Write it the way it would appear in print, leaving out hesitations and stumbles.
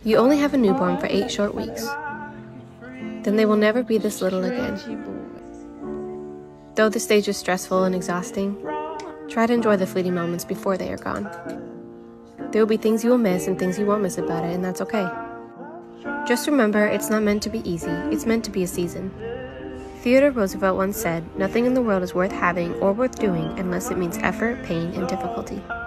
You only have a newborn for 8 short weeks. Then they will never be this little again. Though the stage is stressful and exhausting, try to enjoy the fleeting moments before they are gone. There will be things you will miss and things you won't miss about it, and that's okay. Just remember, it's not meant to be easy, it's meant to be a season. Theodore Roosevelt once said, "Nothing in the world is worth having or worth doing unless it means effort, pain, and difficulty."